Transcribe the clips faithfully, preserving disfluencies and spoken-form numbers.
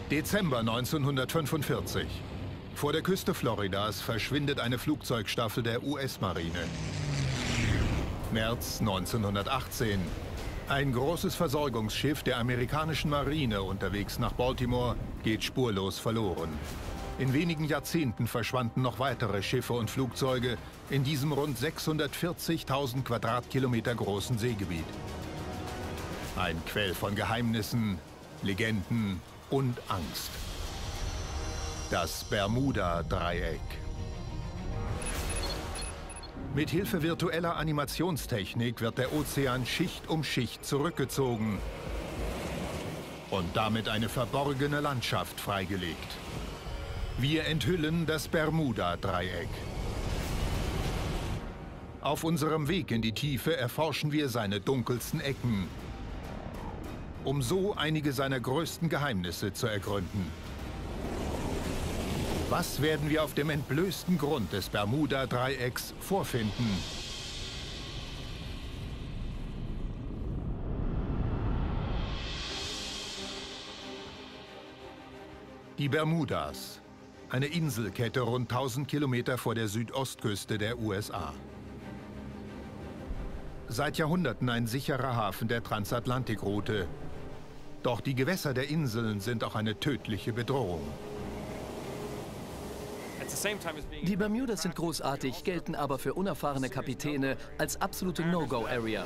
Dezember neunzehnhundertfünfundvierzig. Vor der Küste Floridas verschwindet eine Flugzeugstaffel der U S-Marine. März neunzehnhundertachtzehn. Ein großes Versorgungsschiff der amerikanischen Marine unterwegs nach Baltimore geht spurlos verloren. In wenigen Jahrzehnten verschwanden noch weitere Schiffe und Flugzeuge in diesem rund sechshundertvierzigtausend Quadratkilometer großen Seegebiet. Ein Quell von Geheimnissen, Legenden und Angst. Das Bermuda-Dreieck. Mit Hilfe virtueller Animationstechnik wird der Ozean Schicht um Schicht zurückgezogen und damit eine verborgene Landschaft freigelegt. Wir enthüllen das Bermuda-Dreieck. Auf unserem Weg in die Tiefe erforschen wir seine dunkelsten Ecken, um so einige seiner größten Geheimnisse zu ergründen. Was werden wir auf dem entblößten Grund des Bermuda-Dreiecks vorfinden? Die Bermudas, eine Inselkette rund tausend Kilometer vor der Südostküste der U S A. Seit Jahrhunderten ein sicherer Hafen der Transatlantikroute. Doch die Gewässer der Inseln sind auch eine tödliche Bedrohung. Die Bermudas sind großartig, gelten aber für unerfahrene Kapitäne als absolute No-Go-Area.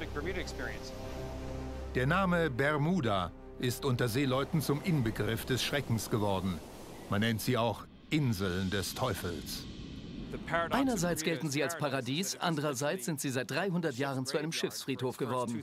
Der Name Bermuda ist unter Seeleuten zum Inbegriff des Schreckens geworden. Man nennt sie auch Inseln des Teufels. Einerseits gelten sie als Paradies, andererseits sind sie seit dreihundert Jahren zu einem Schiffsfriedhof geworden.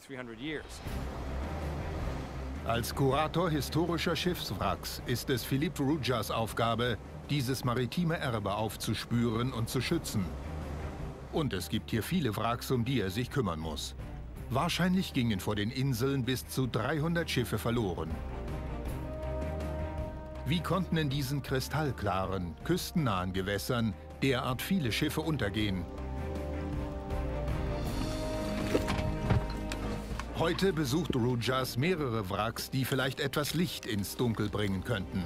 Als Kurator historischer Schiffswracks ist es Philippe Roujas Aufgabe, dieses maritime Erbe aufzuspüren und zu schützen. Und es gibt hier viele Wracks, um die er sich kümmern muss. Wahrscheinlich gingen vor den Inseln bis zu dreihundert Schiffe verloren. Wie konnten in diesen kristallklaren, küstennahen Gewässern derart viele Schiffe untergehen? Heute besucht Roujas mehrere Wracks, die vielleicht etwas Licht ins Dunkel bringen könnten.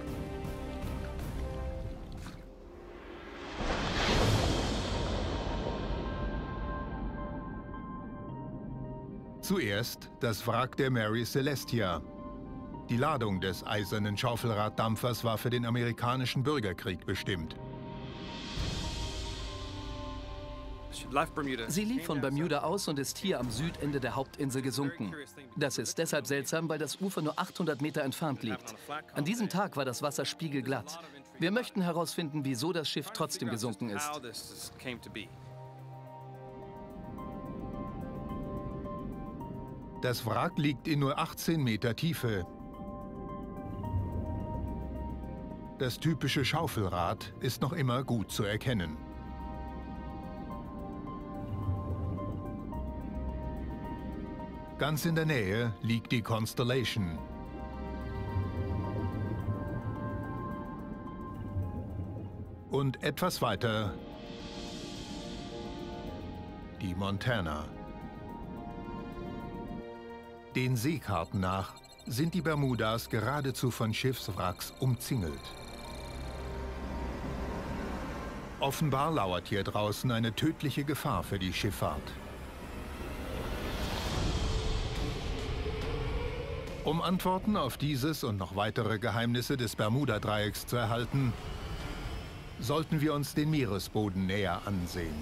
Zuerst das Wrack der Mary Celestia. Die Ladung des eisernen Schaufelraddampfers war für den amerikanischen Bürgerkrieg bestimmt. Sie lief von Bermuda aus und ist hier am Südende der Hauptinsel gesunken. Das ist deshalb seltsam, weil das Ufer nur achthundert Meter entfernt liegt. An diesem Tag war das Wasser spiegelglatt. Wir möchten herausfinden, wieso das Schiff trotzdem gesunken ist. Das Wrack liegt in nur achtzehn Meter Tiefe. Das typische Schaufelrad ist noch immer gut zu erkennen. Ganz in der Nähe liegt die Constellation. Und etwas weiter die Montana. Den Seekarten nach sind die Bermudas geradezu von Schiffswracks umzingelt. Offenbar lauert hier draußen eine tödliche Gefahr für die Schifffahrt. Um Antworten auf dieses und noch weitere Geheimnisse des Bermuda-Dreiecks zu erhalten, sollten wir uns den Meeresboden näher ansehen.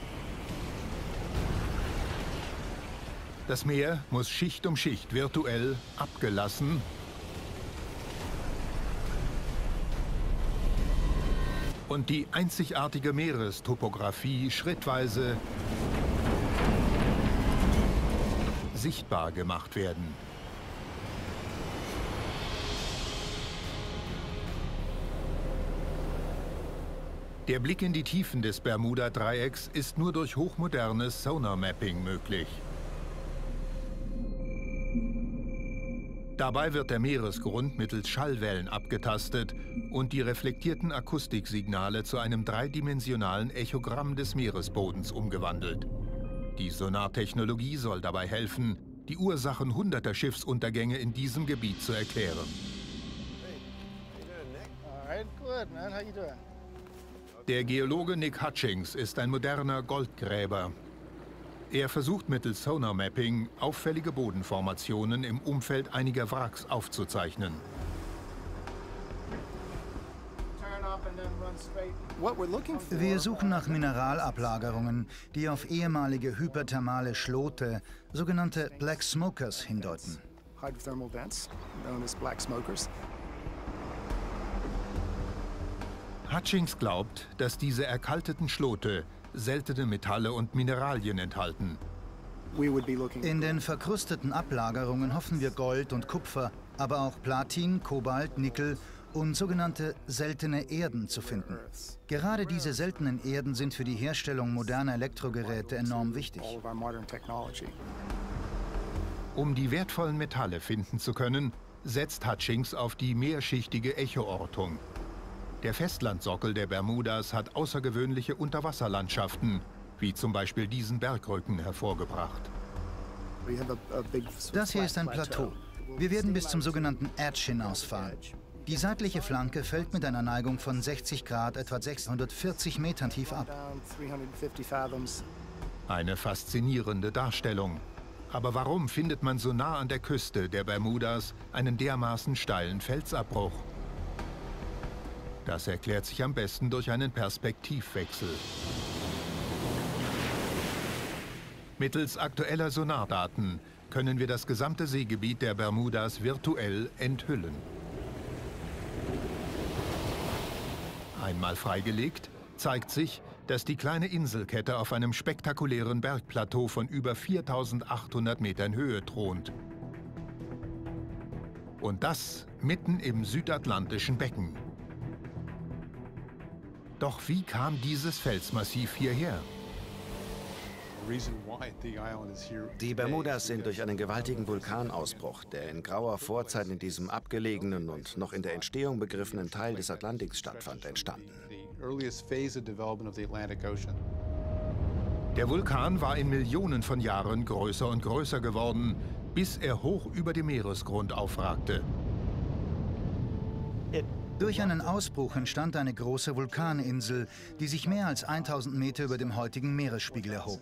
Das Meer muss Schicht um Schicht virtuell abgelassen und die einzigartige Meerestopographie schrittweise sichtbar gemacht werden. Der Blick in die Tiefen des Bermuda-Dreiecks ist nur durch hochmodernes Sonar-Mapping möglich. Dabei wird der Meeresgrund mittels Schallwellen abgetastet und die reflektierten Akustiksignale zu einem dreidimensionalen Echogramm des Meeresbodens umgewandelt. Die Sonartechnologie soll dabei helfen, die Ursachen hunderter Schiffsuntergänge in diesem Gebiet zu erklären. Der Geologe Nick Hutchings ist ein moderner Goldgräber. Er versucht mittels Sonar-Mapping auffällige Bodenformationen im Umfeld einiger Wracks aufzuzeichnen. Wir suchen nach Mineralablagerungen, die auf ehemalige hyperthermale Schlote, sogenannte Black Smokers, hindeuten. Hutchings glaubt, dass diese erkalteten Schlote seltene Metalle und Mineralien enthalten. In den verkrusteten Ablagerungen hoffen wir Gold und Kupfer, aber auch Platin, Kobalt, Nickel und sogenannte seltene Erden zu finden. Gerade diese seltenen Erden sind für die Herstellung moderner Elektrogeräte enorm wichtig. Um die wertvollen Metalle finden zu können, setzt Hutchings auf die mehrschichtige Echoortung. Der Festlandsockel der Bermudas hat außergewöhnliche Unterwasserlandschaften, wie zum Beispiel diesen Bergrücken, hervorgebracht. Das hier ist ein Plateau. Wir werden bis zum sogenannten Edge hinausfahren. Die seitliche Flanke fällt mit einer Neigung von sechzig Grad etwa sechshundertvierzig Metern tief ab. Eine faszinierende Darstellung. Aber warum findet man so nah an der Küste der Bermudas einen dermaßen steilen Felsabbruch? Das erklärt sich am besten durch einen Perspektivwechsel. Mittels aktueller Sonardaten können wir das gesamte Seegebiet der Bermudas virtuell enthüllen. Einmal freigelegt, zeigt sich, dass die kleine Inselkette auf einem spektakulären Bergplateau von über viertausendachthundert Metern Höhe thront. Und das mitten im südatlantischen Becken. Doch wie kam dieses Felsmassiv hierher? Die Bermudas sind durch einen gewaltigen Vulkanausbruch, der in grauer Vorzeit in diesem abgelegenen und noch in der Entstehung begriffenen Teil des Atlantiks stattfand, entstanden. Der Vulkan war in Millionen von Jahren größer und größer geworden, bis er hoch über dem Meeresgrund aufragte. Durch einen Ausbruch entstand eine große Vulkaninsel, die sich mehr als tausend Meter über dem heutigen Meeresspiegel erhob.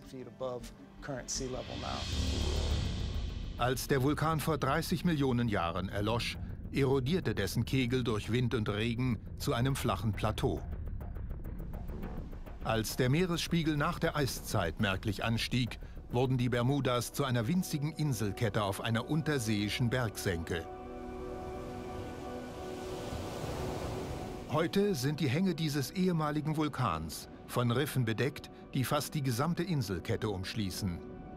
Als der Vulkan vor dreißig Millionen Jahren erlosch, erodierte dessen Kegel durch Wind und Regen zu einem flachen Plateau. Als der Meeresspiegel nach der Eiszeit merklich anstieg, wurden die Bermudas zu einer winzigen Inselkette auf einer unterseeischen Bergsenke. Heute sind die Hänge dieses ehemaligen Vulkans von Riffen bedeckt, die fast die gesamte Inselkette umschließen.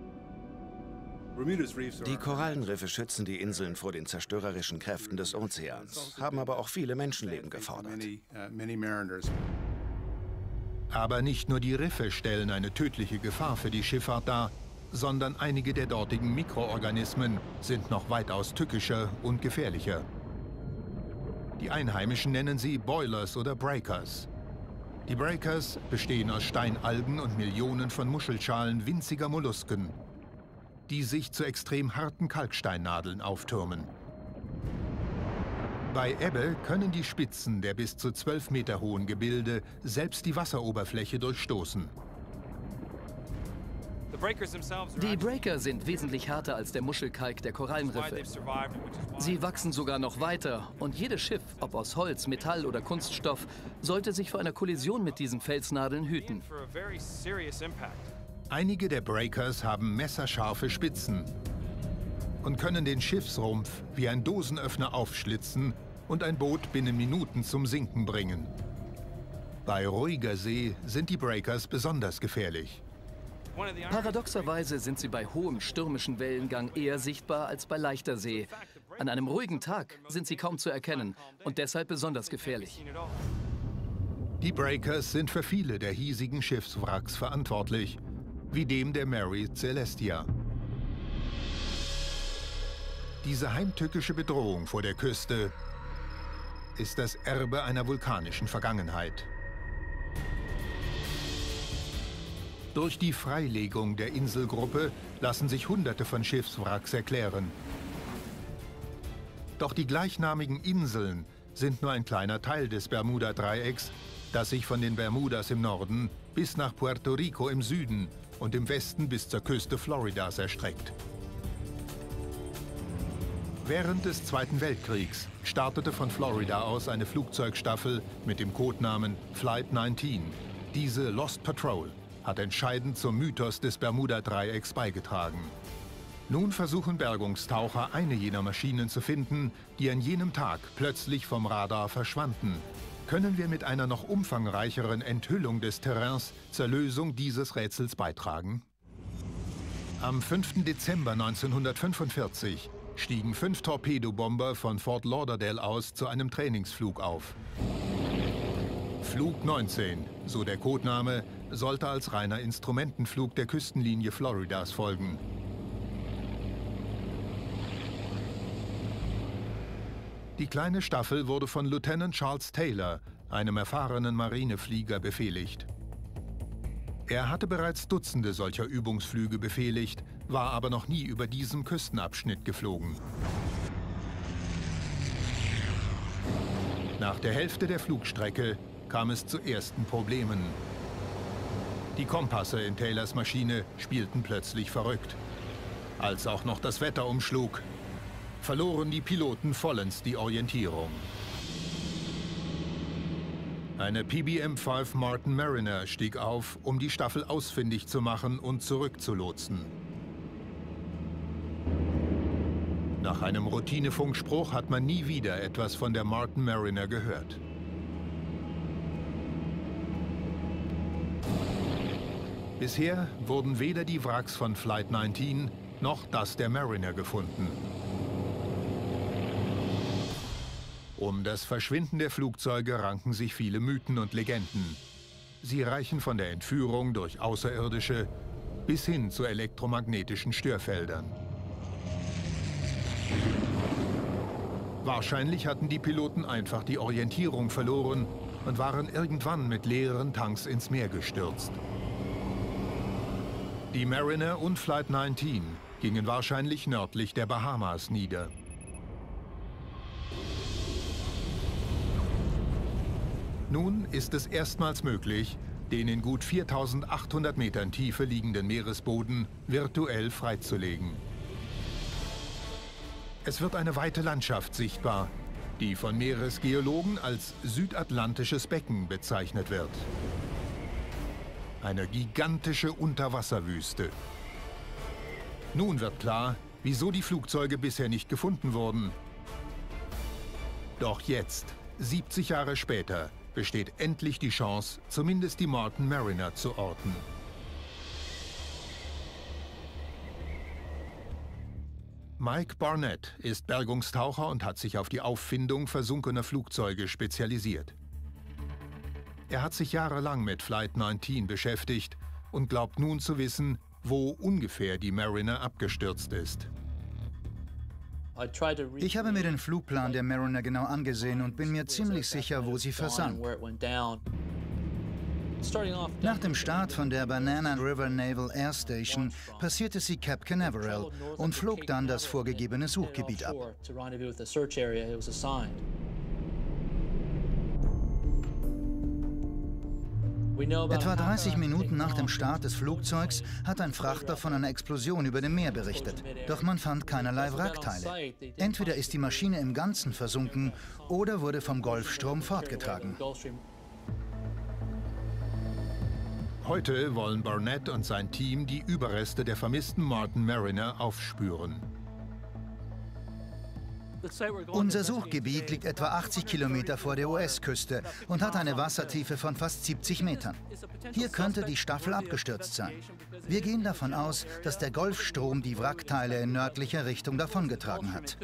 Die Korallenriffe schützen die Inseln vor den zerstörerischen Kräften des Ozeans, haben aber auch viele Menschenleben gefordert. Aber nicht nur die Riffe stellen eine tödliche Gefahr für die Schifffahrt dar, sondern einige der dortigen Mikroorganismen sind noch weitaus tückischer und gefährlicher. Die Einheimischen nennen sie Boilers oder Breakers. Die Breakers bestehen aus Steinalgen und Millionen von Muschelschalen winziger Mollusken, die sich zu extrem harten Kalksteinnadeln auftürmen. Bei Ebbe können die Spitzen der bis zu zwölf Meter hohen Gebilde selbst die Wasseroberfläche durchstoßen. Die Breaker sind wesentlich härter als der Muschelkalk der Korallenriffe. Sie wachsen sogar noch weiter und jedes Schiff, ob aus Holz, Metall oder Kunststoff, sollte sich vor einer Kollision mit diesen Felsnadeln hüten. Einige der Breakers haben messerscharfe Spitzen und können den Schiffsrumpf wie ein Dosenöffner aufschlitzen und ein Boot binnen Minuten zum Sinken bringen. Bei ruhiger See sind die Breakers besonders gefährlich. Paradoxerweise sind sie bei hohem stürmischen Wellengang eher sichtbar als bei leichter See. An einem ruhigen Tag sind sie kaum zu erkennen und deshalb besonders gefährlich. Die Breakers sind für viele der hiesigen Schiffswracks verantwortlich, wie dem der Mary Celestia. Diese heimtückische Bedrohung vor der Küste ist das Erbe einer vulkanischen Vergangenheit. Durch die Freilegung der Inselgruppe lassen sich Hunderte von Schiffswracks erklären. Doch die gleichnamigen Inseln sind nur ein kleiner Teil des Bermuda-Dreiecks, das sich von den Bermudas im Norden bis nach Puerto Rico im Süden und im Westen bis zur Küste Floridas erstreckt. Während des Zweiten Weltkriegs startete von Florida aus eine Flugzeugstaffel mit dem Codenamen Flight neunzehn. Diese Lost Patrol hat entscheidend zum Mythos des Bermuda-Dreiecks beigetragen. Nun versuchen Bergungstaucher, eine jener Maschinen zu finden, die an jenem Tag plötzlich vom Radar verschwanden. Können wir mit einer noch umfangreicheren Enthüllung des Terrains zur Lösung dieses Rätsels beitragen? Am fünften Dezember neunzehnhundertfünfundvierzig stiegen fünf Torpedobomber von Fort Lauderdale aus zu einem Trainingsflug auf. Flug neunzehn, so der Codename, sollte als reiner Instrumentenflug der Küstenlinie Floridas folgen. Die kleine Staffel wurde von Lieutenant Charles Taylor, einem erfahrenen Marineflieger, befehligt. Er hatte bereits Dutzende solcher Übungsflüge befehligt, war aber noch nie über diesem Küstenabschnitt geflogen. Nach der Hälfte der Flugstrecke kam es zu ersten Problemen. Die Kompasse in Taylors Maschine spielten plötzlich verrückt. Als auch noch das Wetter umschlug, verloren die Piloten vollends die Orientierung. Eine P B M fünf Martin Mariner stieg auf, um die Staffel ausfindig zu machen und zurückzulotsen. Nach einem Routinefunkspruch hat man nie wieder etwas von der Martin Mariner gehört. Bisher wurden weder die Wracks von Flight neunzehn noch das der Mariner gefunden. Um das Verschwinden der Flugzeuge ranken sich viele Mythen und Legenden. Sie reichen von der Entführung durch Außerirdische bis hin zu elektromagnetischen Störfeldern. Wahrscheinlich hatten die Piloten einfach die Orientierung verloren und waren irgendwann mit leeren Tanks ins Meer gestürzt. Die Mariner und Flight neunzehn gingen wahrscheinlich nördlich der Bahamas nieder. Nun ist es erstmals möglich, den in gut viertausendachthundert Metern Tiefe liegenden Meeresboden virtuell freizulegen. Es wird eine weite Landschaft sichtbar, die von Meeresgeologen als südatlantisches Becken bezeichnet wird. Eine gigantische Unterwasserwüste. Nun wird klar, wieso die Flugzeuge bisher nicht gefunden wurden. Doch jetzt, siebzig Jahre später, besteht endlich die Chance, zumindest die Martin Mariner zu orten. Mike Barnett ist Bergungstaucher und hat sich auf die Auffindung versunkener Flugzeuge spezialisiert. Er hat sich jahrelang mit Flight neunzehn beschäftigt und glaubt nun zu wissen, wo ungefähr die Mariner abgestürzt ist. Ich habe mir den Flugplan der Mariner genau angesehen und bin mir ziemlich sicher, wo sie versank. Nach dem Start von der Banana River Naval Air Station passierte sie Cape Canaveral und flog dann das vorgegebene Suchgebiet ab. Etwa dreißig Minuten nach dem Start des Flugzeugs hat ein Frachter von einer Explosion über dem Meer berichtet. Doch man fand keinerlei Wrackteile. Entweder ist die Maschine im Ganzen versunken oder wurde vom Golfstrom fortgetragen. Heute wollen Barnett und sein Team die Überreste der vermissten Martin Mariner aufspüren. Unser Suchgebiet liegt etwa achtzig Kilometer vor der U S-Küste und hat eine Wassertiefe von fast siebzig Metern. Hier könnte die Staffel abgestürzt sein. Wir gehen davon aus, dass der Golfstrom die Wrackteile in nördlicher Richtung davongetragen hat.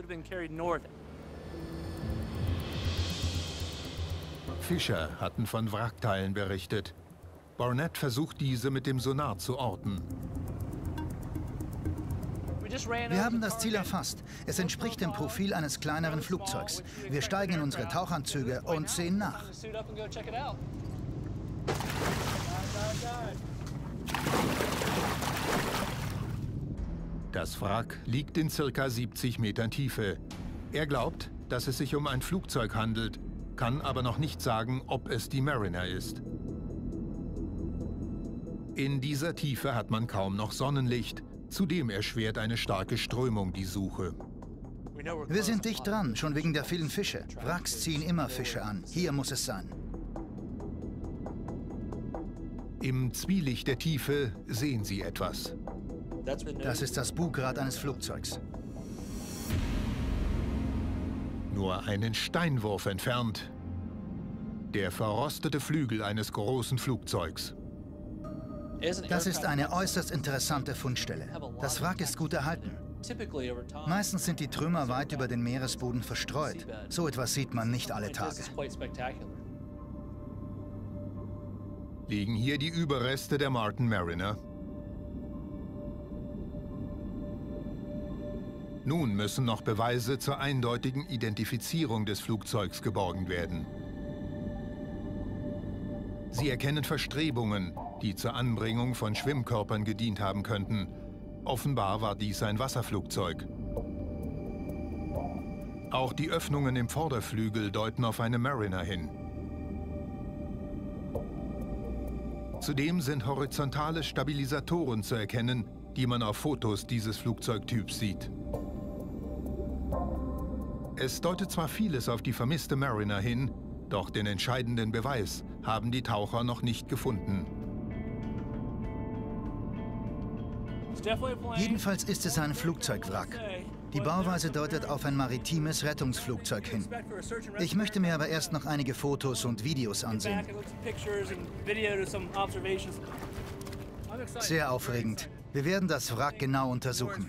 Fischer hatten von Wrackteilen berichtet. Barnett versucht diese mit dem Sonar zu orten. Wir haben das Ziel erfasst. Es entspricht dem Profil eines kleineren Flugzeugs. Wir steigen in unsere Tauchanzüge und sehen nach. Das Wrack liegt in circa siebzig Metern Tiefe. Er glaubt, dass es sich um ein Flugzeug handelt, kann aber noch nicht sagen, ob es die Mariner ist. In dieser Tiefe hat man kaum noch Sonnenlicht, zudem erschwert eine starke Strömung die Suche. Wir sind dicht dran, schon wegen der vielen Fische. Wracks ziehen immer Fische an. Hier muss es sein. Im Zwielicht der Tiefe sehen sie etwas. Das ist das Bugrad eines Flugzeugs. Nur einen Steinwurf entfernt. Der verrostete Flügel eines großen Flugzeugs. Das ist eine äußerst interessante Fundstelle. Das Wrack ist gut erhalten. Meistens sind die Trümmer weit über den Meeresboden verstreut. So etwas sieht man nicht alle Tage. Liegen hier die Überreste der Martin Mariner? Nun müssen noch Beweise zur eindeutigen Identifizierung des Flugzeugs geborgen werden. Sie erkennen Verstrebungen, die zur Anbringung von Schwimmkörpern gedient haben könnten. Offenbar war dies ein Wasserflugzeug. Auch die Öffnungen im Vorderflügel deuten auf eine Mariner hin. Zudem sind horizontale Stabilisatoren zu erkennen, die man auf Fotos dieses Flugzeugtyps sieht. Es deutet zwar vieles auf die vermisste Mariner hin, doch den entscheidenden Beweis haben die Taucher noch nicht gefunden. Jedenfalls ist es ein Flugzeugwrack. Die Bauweise deutet auf ein maritimes Rettungsflugzeug hin. Ich möchte mir aber erst noch einige Fotos und Videos ansehen. Sehr aufregend. Wir werden das Wrack genau untersuchen.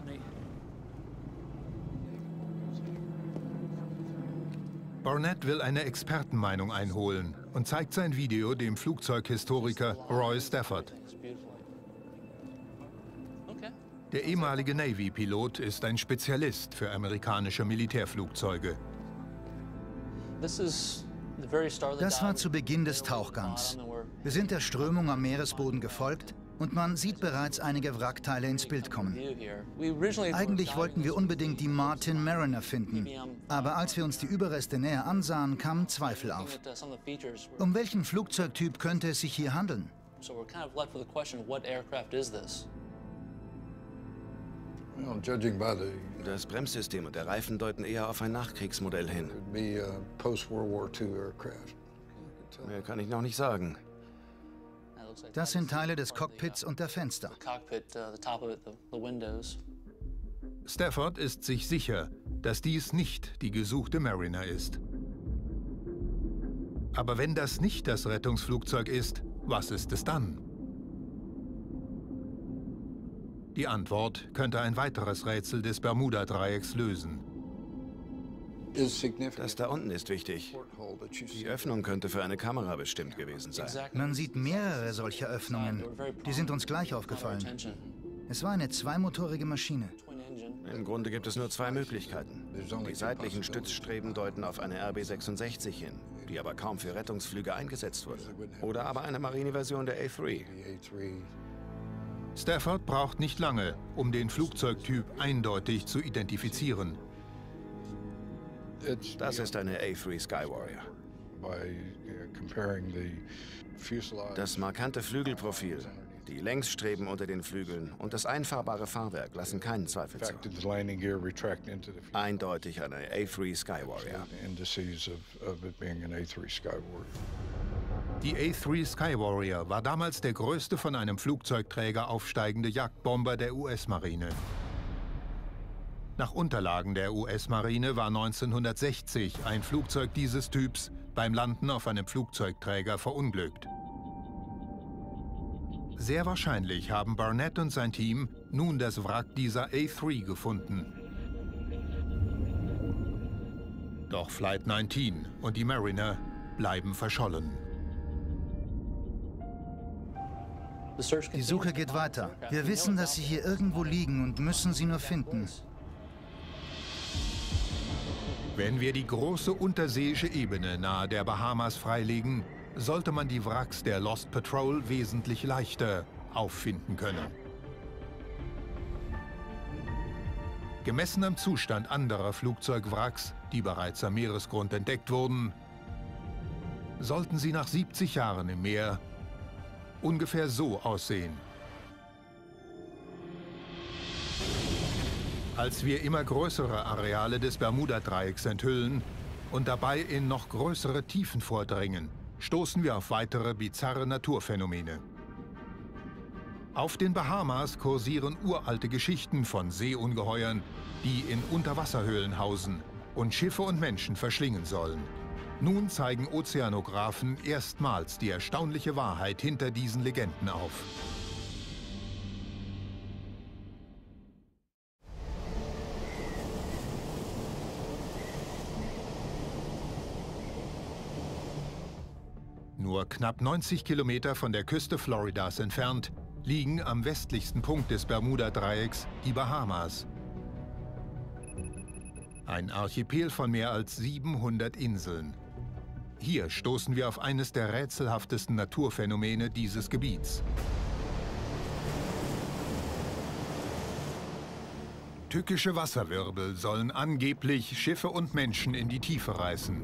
Burnett will eine Expertenmeinung einholen und zeigt sein Video dem Flugzeughistoriker Roy Stafford. Der ehemalige Navy-Pilot ist ein Spezialist für amerikanische Militärflugzeuge. Das war zu Beginn des Tauchgangs. Wir sind der Strömung am Meeresboden gefolgt und man sieht bereits einige Wrackteile ins Bild kommen. Eigentlich wollten wir unbedingt die Martin Mariner finden, aber als wir uns die Überreste näher ansahen, kamen Zweifel auf. Um welchen Flugzeugtyp könnte es sich hier handeln? Das Bremssystem und der Reifen deuten eher auf ein Nachkriegsmodell hin. Mehr kann ich noch nicht sagen. Das sind Teile des Cockpits und der Fenster. Stafford ist sich sicher, dass dies nicht die gesuchte Mariner ist. Aber wenn das nicht das Rettungsflugzeug ist, was ist es dann? Die Antwort könnte ein weiteres Rätsel des Bermuda-Dreiecks lösen. Das da unten ist wichtig. Die Öffnung könnte für eine Kamera bestimmt gewesen sein. Man sieht mehrere solcher Öffnungen. Die sind uns gleich aufgefallen. Es war eine zweimotorige Maschine. Im Grunde gibt es nur zwei Möglichkeiten. Die seitlichen Stützstreben deuten auf eine R B sechsundsechzig hin, die aber kaum für Rettungsflüge eingesetzt wurde. Oder aber eine Marineversion der A drei. Stafford braucht nicht lange, um den Flugzeugtyp eindeutig zu identifizieren. Das ist eine A drei Skywarrior. Das markante Flügelprofil, die Längsstreben unter den Flügeln und das einfahrbare Fahrwerk lassen keinen Zweifel zu. Eindeutig eine A drei Skywarrior. Die A drei Skywarrior war damals der größte von einem Flugzeugträger aufsteigende Jagdbomber der U S-Marine. Nach Unterlagen der U S-Marine war neunzehnhundertsechzig ein Flugzeug dieses Typs beim Landen auf einem Flugzeugträger verunglückt. Sehr wahrscheinlich haben Burnett und sein Team nun das Wrack dieser A drei gefunden. Doch Flight neunzehn und die Mariner bleiben verschollen. Die Suche geht weiter. Wir wissen, dass sie hier irgendwo liegen und müssen sie nur finden. Wenn wir die große unterseeische Ebene nahe der Bahamas freilegen, sollte man die Wracks der Lost Patrol wesentlich leichter auffinden können. Gemessen am Zustand anderer Flugzeugwracks, die bereits am Meeresgrund entdeckt wurden, sollten sie nach siebzig Jahren im Meer ungefähr so aussehen. Als wir immer größere Areale des Bermuda-Dreiecks enthüllen und dabei in noch größere Tiefen vordringen, stoßen wir auf weitere bizarre Naturphänomene. Auf den Bahamas kursieren uralte Geschichten von Seeungeheuern, die in Unterwasserhöhlen hausen und Schiffe und Menschen verschlingen sollen. Nun zeigen Ozeanographen erstmals die erstaunliche Wahrheit hinter diesen Legenden auf. Nur knapp neunzig Kilometer von der Küste Floridas entfernt liegen am westlichsten Punkt des Bermuda-Dreiecks die Bahamas. Ein Archipel von mehr als siebenhundert Inseln. Hier stoßen wir auf eines der rätselhaftesten Naturphänomene dieses Gebiets. Tückische Wasserwirbel sollen angeblich Schiffe und Menschen in die Tiefe reißen.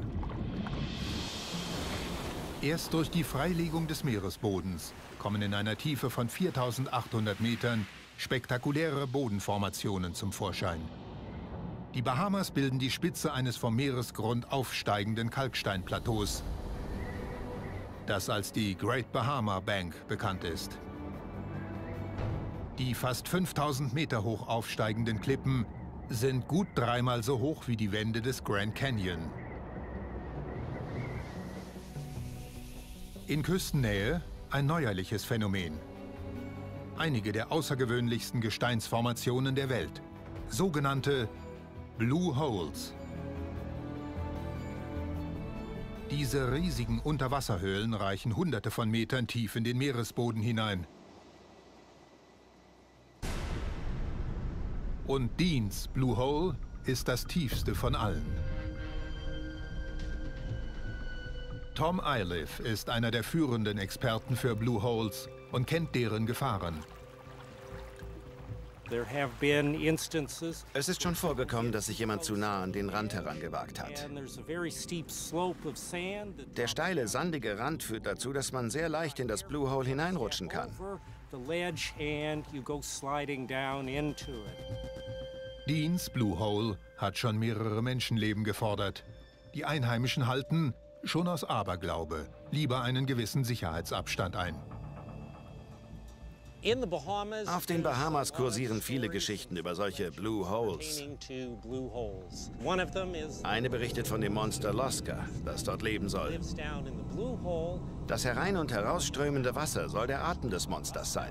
Erst durch die Freilegung des Meeresbodens kommen in einer Tiefe von viertausendachthundert Metern spektakuläre Bodenformationen zum Vorschein. Die Bahamas bilden die Spitze eines vom Meeresgrund aufsteigenden Kalksteinplateaus, das als die Great Bahama Bank bekannt ist. Die fast fünftausend Meter hoch aufsteigenden Klippen sind gut dreimal so hoch wie die Wände des Grand Canyon. In Küstennähe ein neuerliches Phänomen. Einige der außergewöhnlichsten Gesteinsformationen der Welt, sogenannte Blue Holes. Diese riesigen Unterwasserhöhlen reichen hunderte von Metern tief in den Meeresboden hinein. Und Deans Blue Hole ist das tiefste von allen. Tom Iliff ist einer der führenden Experten für Blue Holes und kennt deren Gefahren. Es ist schon vorgekommen, dass sich jemand zu nah an den Rand herangewagt hat. Der steile, sandige Rand führt dazu, dass man sehr leicht in das Blue Hole hineinrutschen kann. Deans Blue Hole hat schon mehrere Menschenleben gefordert. Die Einheimischen halten, schon aus Aberglaube, lieber einen gewissen Sicherheitsabstand ein. Auf den Bahamas kursieren viele Geschichten über solche Blue Holes. Eine berichtet von dem Monster Lasca, das dort leben soll. Das herein- und herausströmende Wasser soll der Atem des Monsters sein.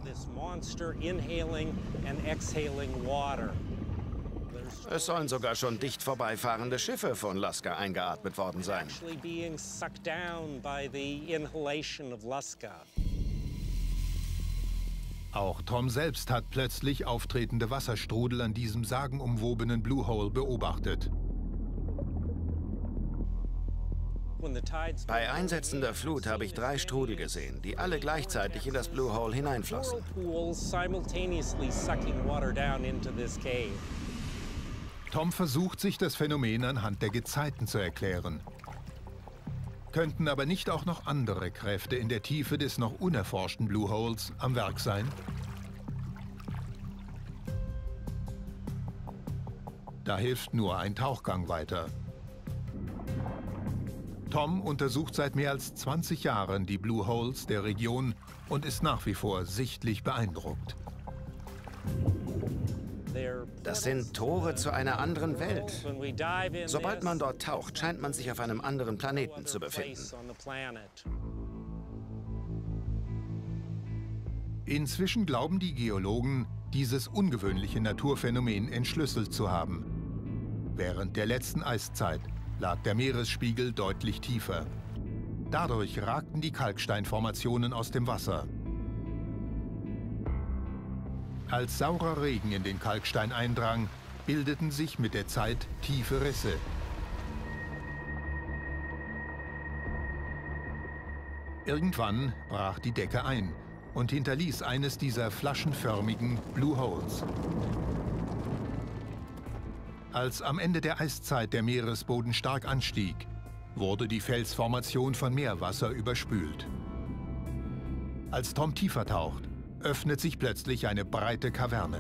Es sollen sogar schon dicht vorbeifahrende Schiffe von Lasca eingeatmet worden sein. Auch Tom selbst hat plötzlich auftretende Wasserstrudel an diesem sagenumwobenen Blue Hole beobachtet. Bei einsetzender Flut habe ich drei Strudel gesehen, die alle gleichzeitig in das Blue Hole hineinflossen. Tom versucht, sich das Phänomen anhand der Gezeiten zu erklären. Könnten aber nicht auch noch andere Kräfte in der Tiefe des noch unerforschten Blue Holes am Werk sein? Da hilft nur ein Tauchgang weiter. Tom untersucht seit mehr als zwanzig Jahren die Blue Holes der Region und ist nach wie vor sichtlich beeindruckt. Das sind Tore zu einer anderen Welt. Sobald man dort taucht, scheint man sich auf einem anderen Planeten zu befinden. Inzwischen glauben die Geologen, dieses ungewöhnliche Naturphänomen entschlüsselt zu haben. Während der letzten Eiszeit lag der Meeresspiegel deutlich tiefer. Dadurch ragten die Kalksteinformationen aus dem Wasser. Als saurer Regen in den Kalkstein eindrang, bildeten sich mit der Zeit tiefe Risse. Irgendwann brach die Decke ein und hinterließ eines dieser flaschenförmigen Blue Holes. Als am Ende der Eiszeit der Meeresboden stark anstieg, wurde die Felsformation von Meerwasser überspült. Als Tom tiefer taucht, öffnet sich plötzlich eine breite Kaverne.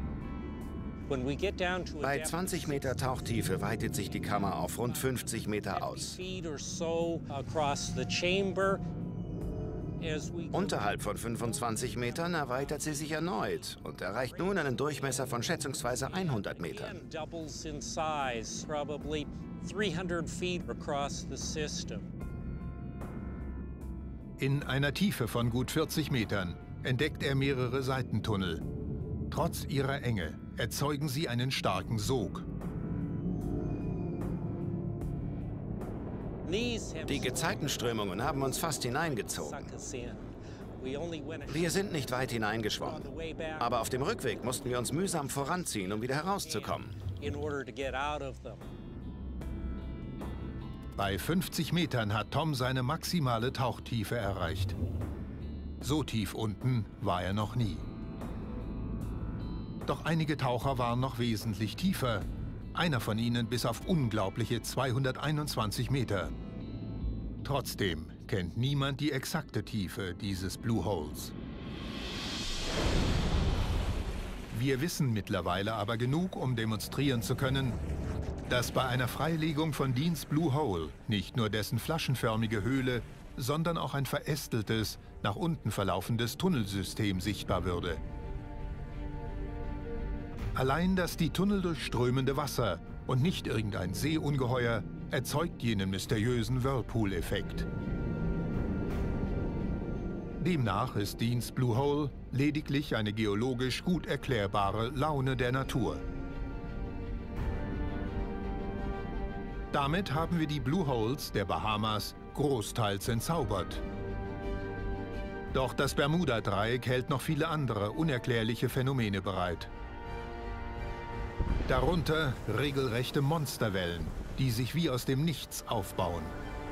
Bei zwanzig Meter Tauchtiefe weitet sich die Kammer auf rund fünfzig Meter aus. Unterhalb von fünfundzwanzig Metern erweitert sie sich erneut und erreicht nun einen Durchmesser von schätzungsweise hundert Metern. In einer Tiefe von gut vierzig Metern entdeckt er mehrere Seitentunnel. Trotz ihrer Enge erzeugen sie einen starken Sog. Die Gezeitenströmungen haben uns fast hineingezogen. Wir sind nicht weit hineingeschwommen, aber auf dem Rückweg mussten wir uns mühsam voranziehen, um wieder herauszukommen. Bei fünfzig Metern hat Tom seine maximale Tauchtiefe erreicht. So tief unten war er noch nie. Doch einige Taucher waren noch wesentlich tiefer. Einer von ihnen bis auf unglaubliche zweihunderteinundzwanzig Meter. Trotzdem kennt niemand die exakte Tiefe dieses Blue Holes. Wir wissen mittlerweile aber genug, um demonstrieren zu können, dass bei einer Freilegung von Deans Blue Hole nicht nur dessen flaschenförmige Höhle, sondern auch ein verästeltes, nach unten verlaufendes Tunnelsystem sichtbar würde. Allein das die Tunnel durchströmende Wasser und nicht irgendein Seeungeheuer erzeugt jenen mysteriösen Whirlpool-Effekt. Demnach ist Deans Blue Hole lediglich eine geologisch gut erklärbare Laune der Natur. Damit haben wir die Blue Holes der Bahamas großteils entzaubert. Doch das Bermuda-Dreieck hält noch viele andere unerklärliche Phänomene bereit. Darunter regelrechte Monsterwellen, die sich wie aus dem Nichts aufbauen.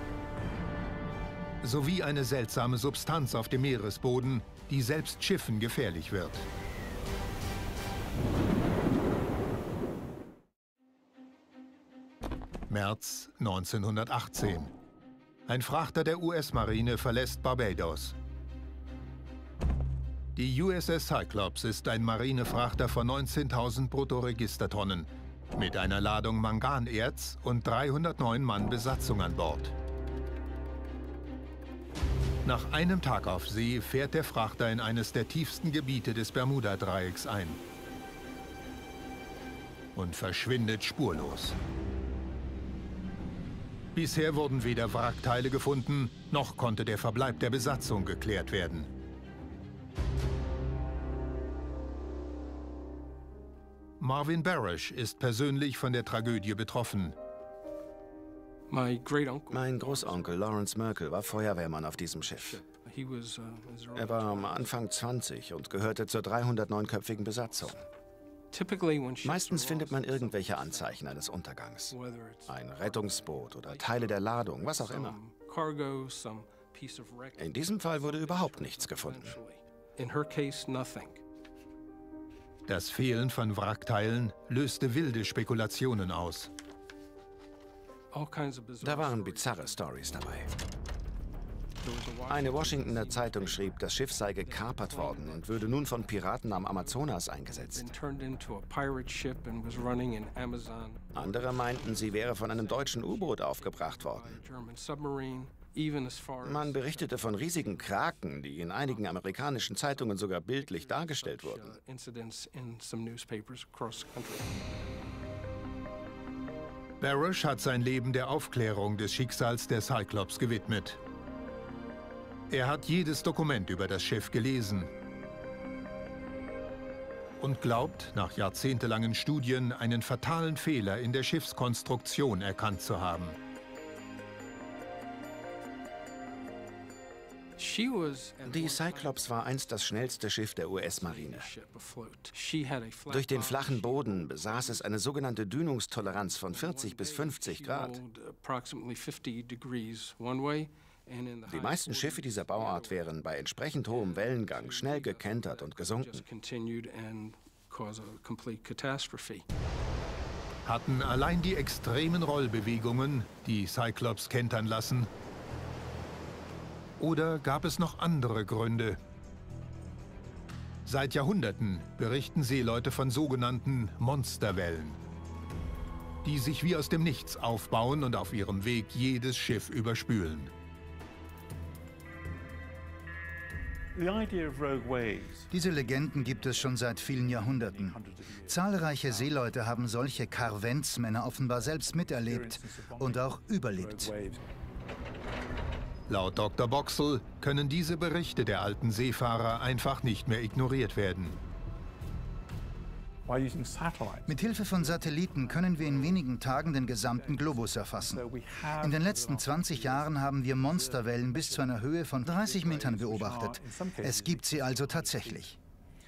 Sowie eine seltsame Substanz auf dem Meeresboden, die selbst Schiffen gefährlich wird. März neunzehnhundertachtzehn. Ein Frachter der U S-Marine verlässt Barbados. Die U S S Cyclops ist ein Marinefrachter von neunzehntausend Bruttoregistertonnen mit einer Ladung Manganerz und dreihundertneun Mann Besatzung an Bord. Nach einem Tag auf See fährt der Frachter in eines der tiefsten Gebiete des Bermuda-Dreiecks ein und verschwindet spurlos. Bisher wurden weder Wrackteile gefunden, noch konnte der Verbleib der Besatzung geklärt werden. Marvin Barash ist persönlich von der Tragödie betroffen. Mein Großonkel Lawrence Merkel war Feuerwehrmann auf diesem Schiff. Er war am Anfang zwanzig und gehörte zur dreihundertneunköpfigen Besatzung. Meistens findet man irgendwelche Anzeichen eines Untergangs. Ein Rettungsboot oder Teile der Ladung, was auch immer. In diesem Fall wurde überhaupt nichts gefunden. Das Fehlen von Wrackteilen löste wilde Spekulationen aus. Da waren bizarre Storys dabei. Eine Washingtoner Zeitung schrieb, das Schiff sei gekapert worden und würde nun von Piraten am Amazonas eingesetzt. Andere meinten, sie wäre von einem deutschen U-Boot aufgebracht worden. Man berichtete von riesigen Kraken, die in einigen amerikanischen Zeitungen sogar bildlich dargestellt wurden. Barash hat sein Leben der Aufklärung des Schicksals der Cyclops gewidmet. Er hat jedes Dokument über das Schiff gelesen und glaubt, nach jahrzehntelangen Studien einen fatalen Fehler in der Schiffskonstruktion erkannt zu haben. Die Cyclops war einst das schnellste Schiff der U S-Marine. Durch den flachen Boden besaß es eine sogenannte Dünungstoleranz von vierzig bis fünfzig Grad. Die meisten Schiffe dieser Bauart wären bei entsprechend hohem Wellengang schnell gekentert und gesunken. Hatten allein die extremen Rollbewegungen die Cyclops kentern lassen? Oder gab es noch andere Gründe? Seit Jahrhunderten berichten Seeleute von sogenannten Monsterwellen, die sich wie aus dem Nichts aufbauen und auf ihrem Weg jedes Schiff überspülen. Diese Legenden gibt es schon seit vielen Jahrhunderten. Zahlreiche Seeleute haben solche Karventsmänner offenbar selbst miterlebt und auch überlebt. Laut Doktor Boxall können diese Berichte der alten Seefahrer einfach nicht mehr ignoriert werden. Mithilfe von Satelliten können wir in wenigen Tagen den gesamten Globus erfassen. In den letzten zwanzig Jahren haben wir Monsterwellen bis zu einer Höhe von dreißig Metern beobachtet. Es gibt sie also tatsächlich.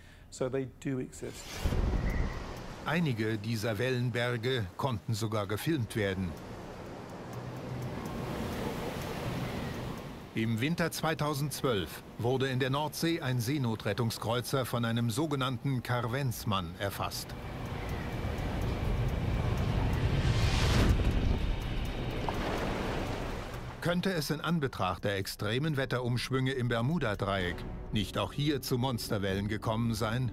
Einige dieser Wellenberge konnten sogar gefilmt werden. Im Winter zweitausendzwölf wurde in der Nordsee ein Seenotrettungskreuzer von einem sogenannten Karventsmann erfasst. Könnte es in Anbetracht der extremen Wetterumschwünge im Bermuda-Dreieck nicht auch hier zu Monsterwellen gekommen sein?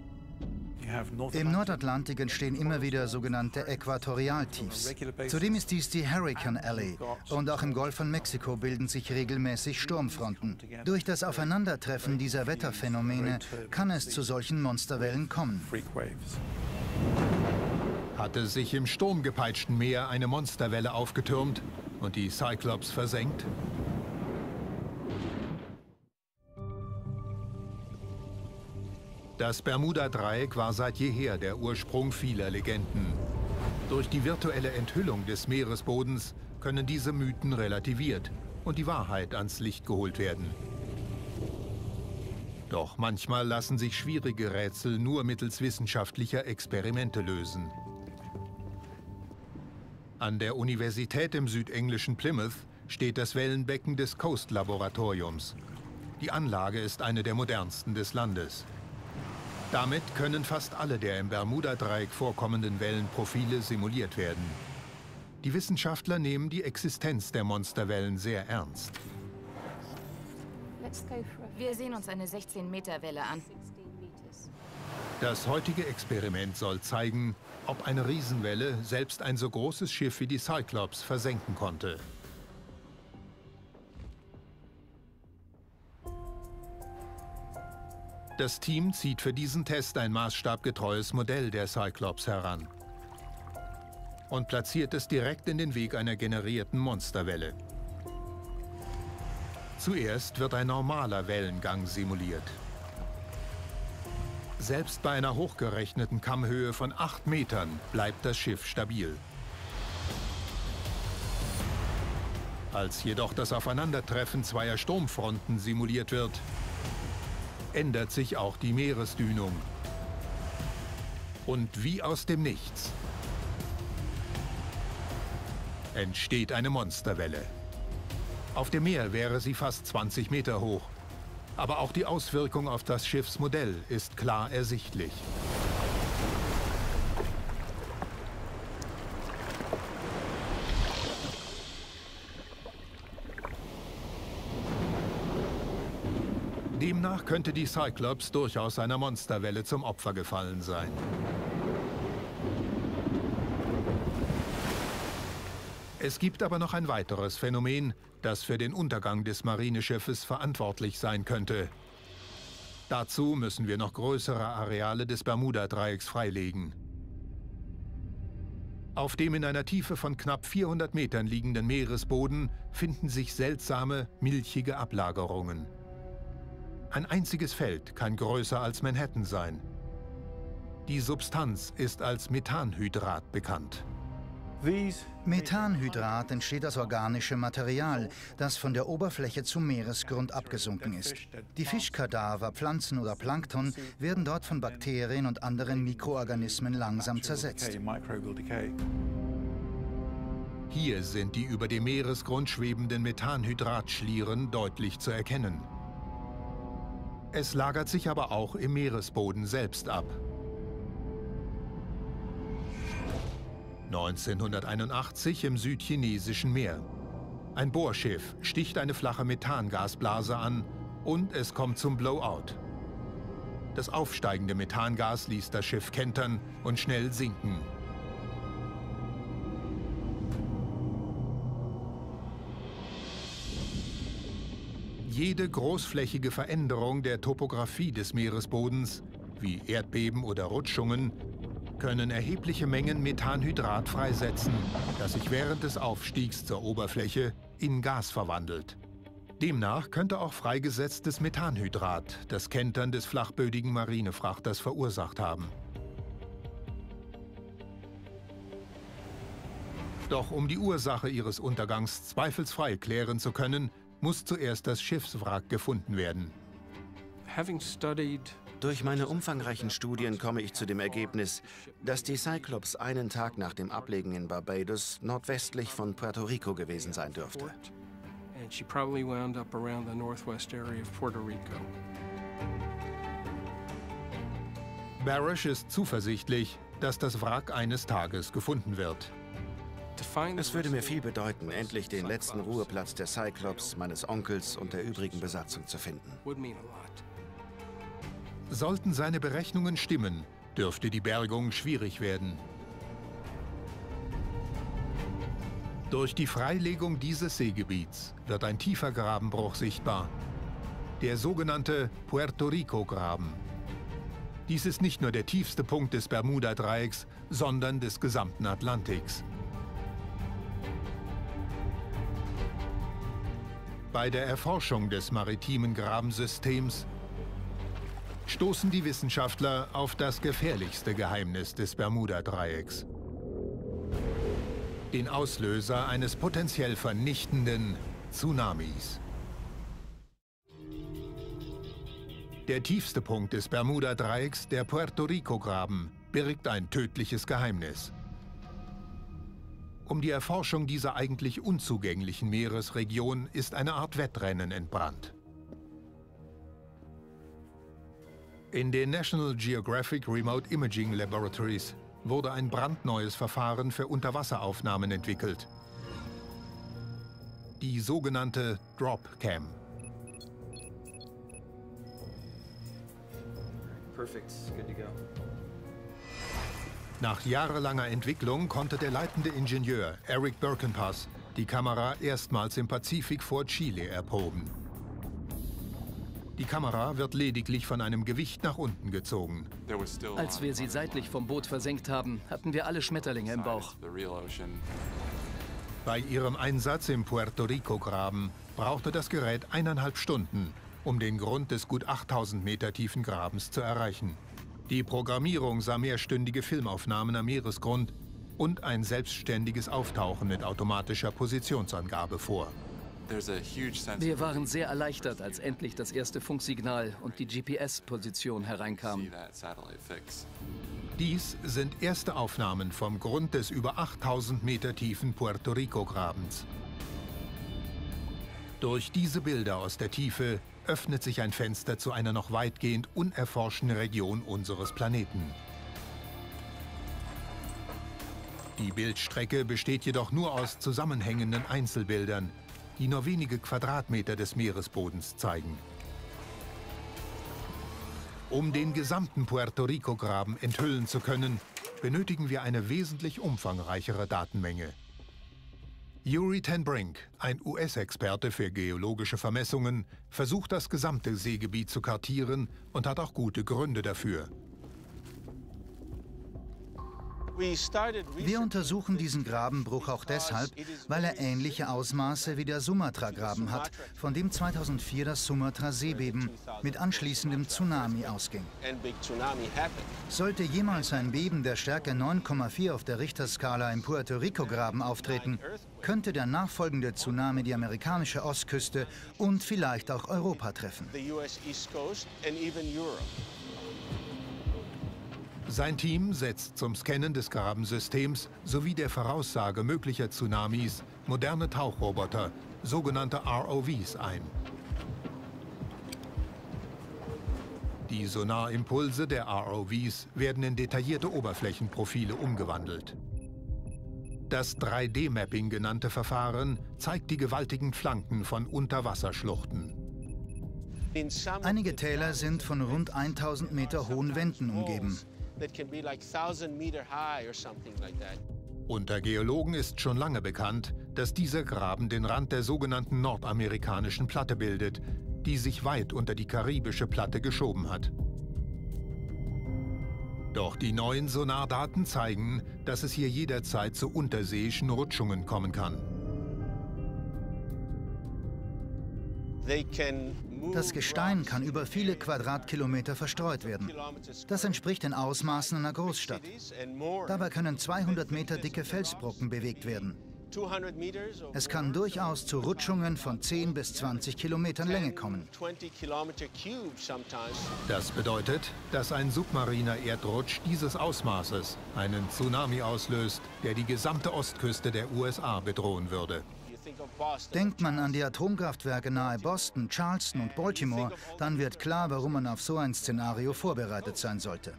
Im Nordatlantik entstehen immer wieder sogenannte Äquatorialtiefs. Zudem ist dies die Hurricane Alley und auch im Golf von Mexiko bilden sich regelmäßig Sturmfronten. Durch das Aufeinandertreffen dieser Wetterphänomene kann es zu solchen Monsterwellen kommen. Hatte sich im sturmgepeitschten Meer eine Monsterwelle aufgetürmt und die Cyclops versenkt? Das Bermuda-Dreieck war seit jeher der Ursprung vieler Legenden. Durch die virtuelle Enthüllung des Meeresbodens können diese Mythen relativiert und die Wahrheit ans Licht geholt werden. Doch manchmal lassen sich schwierige Rätsel nur mittels wissenschaftlicher Experimente lösen. An der Universität im südenglischen Plymouth steht das Wellenbecken des Coast-Laboratoriums. Die Anlage ist eine der modernsten des Landes. Damit können fast alle der im Bermuda-Dreieck vorkommenden Wellenprofile simuliert werden. Die Wissenschaftler nehmen die Existenz der Monsterwellen sehr ernst. Wir sehen uns eine sechzehn Meter Welle an. Das heutige Experiment soll zeigen, ob eine Riesenwelle selbst ein so großes Schiff wie die Cyclops versenken konnte. Das Team zieht für diesen Test ein maßstabgetreues Modell der Cyclops heran und platziert es direkt in den Weg einer generierten Monsterwelle. Zuerst wird ein normaler Wellengang simuliert. Selbst bei einer hochgerechneten Kammhöhe von acht Metern bleibt das Schiff stabil. Als jedoch das Aufeinandertreffen zweier Sturmfronten simuliert wird, ändert sich auch die Meeresdünung. Und wie aus dem Nichts entsteht eine Monsterwelle. Auf dem Meer wäre sie fast zwanzig Meter hoch. Aber auch die Auswirkung auf das Schiffsmodell ist klar ersichtlich. Demnach könnte die Cyclops durchaus einer Monsterwelle zum Opfer gefallen sein. Es gibt aber noch ein weiteres Phänomen, das für den Untergang des Marineschiffes verantwortlich sein könnte. Dazu müssen wir noch größere Areale des Bermuda-Dreiecks freilegen. Auf dem in einer Tiefe von knapp vierhundert Metern liegenden Meeresboden finden sich seltsame, milchige Ablagerungen. Ein einziges Feld kann größer als Manhattan sein. Die Substanz ist als Methanhydrat bekannt. Methanhydrat entsteht aus organischem Material, das von der Oberfläche zum Meeresgrund abgesunken ist. Die Fischkadaver, Pflanzen oder Plankton werden dort von Bakterien und anderen Mikroorganismen langsam zersetzt. Hier sind die über dem Meeresgrund schwebenden Methanhydratschlieren deutlich zu erkennen. Es lagert sich aber auch im Meeresboden selbst ab. neunzehnhunderteinundachtzig im südchinesischen Meer. Ein Bohrschiff sticht eine flache Methangasblase an und es kommt zum Blowout. Das aufsteigende Methangas ließ das Schiff kentern und schnell sinken. Jede großflächige Veränderung der Topographie des Meeresbodens, wie Erdbeben oder Rutschungen, können erhebliche Mengen Methanhydrat freisetzen, das sich während des Aufstiegs zur Oberfläche in Gas verwandelt. Demnach könnte auch freigesetztes Methanhydrat das Kentern des flachbödigen Marinefrachters verursacht haben. Doch um die Ursache ihres Untergangs zweifelsfrei klären zu können, muss zuerst das Schiffswrack gefunden werden. Durch meine umfangreichen Studien komme ich zu dem Ergebnis, dass die Cyclops einen Tag nach dem Ablegen in Barbados nordwestlich von Puerto Rico gewesen sein dürfte. Barash ist zuversichtlich, dass das Wrack eines Tages gefunden wird. Es würde mir viel bedeuten, endlich den letzten Ruheplatz der Cyclops, meines Onkels und der übrigen Besatzung zu finden. Sollten seine Berechnungen stimmen, dürfte die Bergung schwierig werden. Durch die Freilegung dieses Seegebiets wird ein tiefer Grabenbruch sichtbar, der sogenannte Puerto Rico-Graben. Dies ist nicht nur der tiefste Punkt des Bermuda-Dreiecks, sondern des gesamten Atlantiks. Bei der Erforschung des maritimen Grabensystems stoßen die Wissenschaftler auf das gefährlichste Geheimnis des Bermuda-Dreiecks: den Auslöser eines potenziell vernichtenden Tsunamis. Der tiefste Punkt des Bermuda-Dreiecks, der Puerto Rico-Graben, birgt ein tödliches Geheimnis. Um die Erforschung dieser eigentlich unzugänglichen Meeresregion ist eine Art Wettrennen entbrannt. In den National Geographic Remote Imaging Laboratories wurde ein brandneues Verfahren für Unterwasseraufnahmen entwickelt. Die sogenannte Dropcam. Perfect, good to go. Nach jahrelanger Entwicklung konnte der leitende Ingenieur Eric Birkenpass die Kamera erstmals im Pazifik vor Chile erproben. Die Kamera wird lediglich von einem Gewicht nach unten gezogen. Als wir sie seitlich vom Boot versenkt haben, hatten wir alle Schmetterlinge im Bauch. Bei ihrem Einsatz im Puerto Rico-Graben brauchte das Gerät eineinhalb Stunden, um den Grund des gut achttausend Meter tiefen Grabens zu erreichen. Die Programmierung sah mehrstündige Filmaufnahmen am Meeresgrund und ein selbstständiges Auftauchen mit automatischer Positionsangabe vor. Wir waren sehr erleichtert, als endlich das erste Funksignal und die G P S-Position hereinkamen. Dies sind erste Aufnahmen vom Grund des über achttausend Meter tiefen Puerto Rico-Grabens. Durch diese Bilder aus der Tiefe öffnet sich ein Fenster zu einer noch weitgehend unerforschten Region unseres Planeten. Die Bildstrecke besteht jedoch nur aus zusammenhängenden Einzelbildern, die nur wenige Quadratmeter des Meeresbodens zeigen. Um den gesamten Puerto Rico-Graben enthüllen zu können, benötigen wir eine wesentlich umfangreichere Datenmenge. Yuri ten Brink, ein U S-Experte für geologische Vermessungen, versucht das gesamte Seegebiet zu kartieren und hat auch gute Gründe dafür. Wir untersuchen diesen Grabenbruch auch deshalb, weil er ähnliche Ausmaße wie der Sumatra-Graben hat, von dem zweitausendvier das Sumatra-Seebeben mit anschließendem Tsunami ausging. Sollte jemals ein Beben der Stärke neun Komma vier auf der Richterskala im Puerto Rico-Graben auftreten, könnte der nachfolgende Tsunami die amerikanische Ostküste und vielleicht auch Europa treffen. Sein Team setzt zum Scannen des Grabensystems sowie der Voraussage möglicher Tsunamis moderne Tauchroboter, sogenannte R O Vs, ein. Die Sonarimpulse der R O Vs werden in detaillierte Oberflächenprofile umgewandelt. Das drei D Mapping genannte Verfahren zeigt die gewaltigen Flanken von Unterwasserschluchten. Einige Täler sind von rund tausend Meter hohen Wänden umgeben. Unter Geologen ist schon lange bekannt, dass dieser Graben den Rand der sogenannten nordamerikanischen Platte bildet, die sich weit unter die karibische Platte geschoben hat. Doch die neuen Sonardaten zeigen, dass es hier jederzeit zu unterseeischen Rutschungen kommen kann. Das Gestein kann über viele Quadratkilometer verstreut werden. Das entspricht den Ausmaßen einer Großstadt. Dabei können zweihundert Meter dicke Felsbrocken bewegt werden. Es kann durchaus zu Rutschungen von zehn bis zwanzig Kilometern Länge kommen. Das bedeutet, dass ein submariner Erdrutsch dieses Ausmaßes einen Tsunami auslöst, der die gesamte Ostküste der U S A bedrohen würde. Denkt man an die Atomkraftwerke nahe Boston, Charleston und Baltimore, dann wird klar, warum man auf so ein Szenario vorbereitet sein sollte.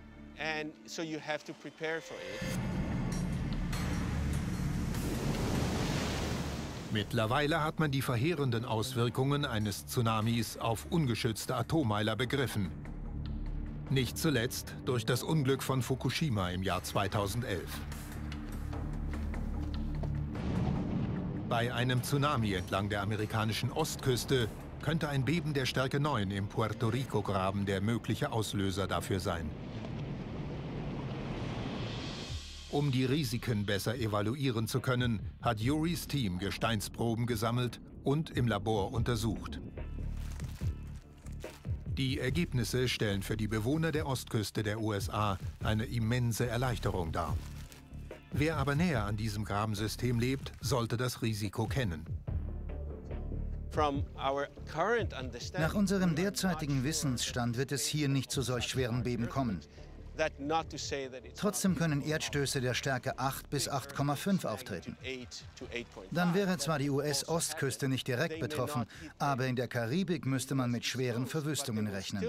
Mittlerweile hat man die verheerenden Auswirkungen eines Tsunamis auf ungeschützte Atommeiler begriffen. Nicht zuletzt durch das Unglück von Fukushima im Jahr zweitausendelf. Bei einem Tsunami entlang der amerikanischen Ostküste könnte ein Beben der Stärke neun im Puerto Rico-Graben der mögliche Auslöser dafür sein. Um die Risiken besser evaluieren zu können, hat Urys Team Gesteinsproben gesammelt und im Labor untersucht. Die Ergebnisse stellen für die Bewohner der Ostküste der U S A eine immense Erleichterung dar. Wer aber näher an diesem Grabensystem lebt, sollte das Risiko kennen. Nach unserem derzeitigen Wissensstand wird es hier nicht zu solch schweren Beben kommen. Trotzdem können Erdstöße der Stärke acht bis acht Komma fünf auftreten. Dann wäre zwar die U S-Ostküste nicht direkt betroffen, aber in der Karibik müsste man mit schweren Verwüstungen rechnen.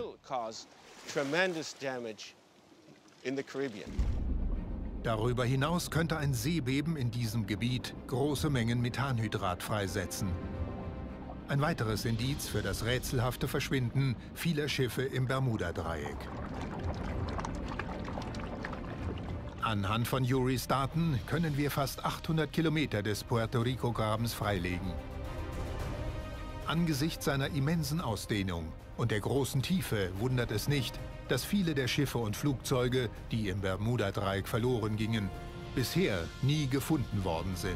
Darüber hinaus könnte ein Seebeben in diesem Gebiet große Mengen Methanhydrat freisetzen. Ein weiteres Indiz für das rätselhafte Verschwinden vieler Schiffe im Bermuda-Dreieck. Anhand von Urys Daten können wir fast achthundert Kilometer des Puerto Rico-Grabens freilegen. Angesichts seiner immensen Ausdehnung und der großen Tiefe wundert es nicht, dass viele der Schiffe und Flugzeuge, die im Bermuda-Dreieck verloren gingen, bisher nie gefunden worden sind.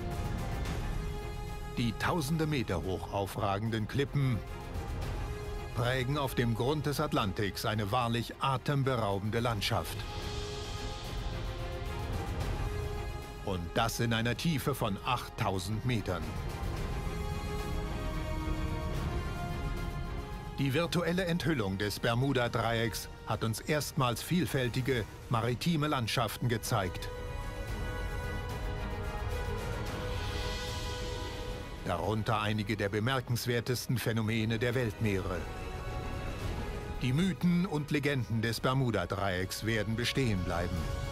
Die tausende Meter hoch aufragenden Klippen prägen auf dem Grund des Atlantiks eine wahrlich atemberaubende Landschaft. Und das in einer Tiefe von achttausend Metern. Die virtuelle Enthüllung des Bermuda-Dreiecks hat uns erstmals vielfältige maritime Landschaften gezeigt. Darunter einige der bemerkenswertesten Phänomene der Weltmeere. Die Mythen und Legenden des Bermuda-Dreiecks werden bestehen bleiben.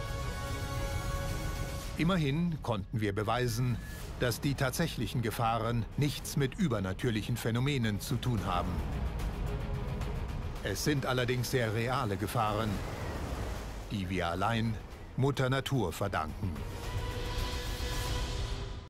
Immerhin konnten wir beweisen, dass die tatsächlichen Gefahren nichts mit übernatürlichen Phänomenen zu tun haben. Es sind allerdings sehr reale Gefahren, die wir allein Mutter Natur verdanken.